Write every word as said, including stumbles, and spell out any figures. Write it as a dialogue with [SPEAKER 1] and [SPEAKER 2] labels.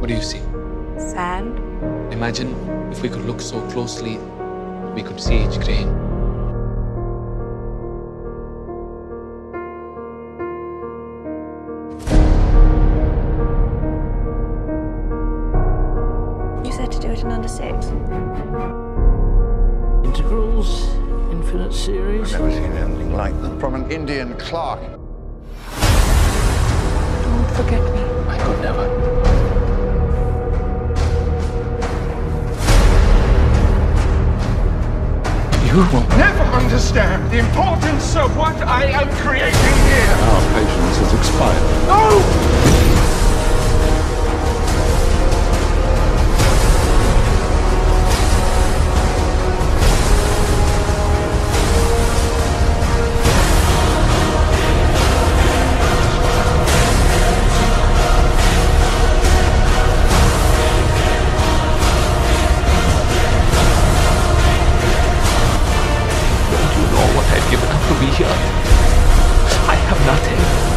[SPEAKER 1] What do you see?
[SPEAKER 2] Sand.
[SPEAKER 1] Imagine if we could look so closely, we could see each grain.
[SPEAKER 2] You said to do it in under six.
[SPEAKER 3] Integrals, infinite series.
[SPEAKER 4] I've never seen anything like them. From an Indian clerk.
[SPEAKER 2] Don't forget me.
[SPEAKER 1] I could never. You won't.
[SPEAKER 5] Never understand the importance of what I am creating here.
[SPEAKER 6] Our patience has expired.
[SPEAKER 5] No!
[SPEAKER 1] Don't you know what I've given up to be here? I have nothing.